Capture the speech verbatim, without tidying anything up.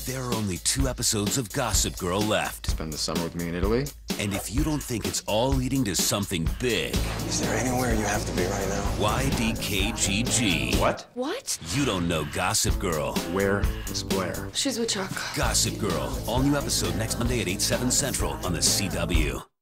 There are only two episodes of Gossip Girl left. Spend the summer with me in Italy? And if you don't think it's all leading to something big... Is there anywhere you have to be right now? Y D K G G. What? What? You don't know Gossip Girl. Where is Blair? She's with Chuck. Gossip Girl. All new episode next Monday at eight, seven Central on the C W.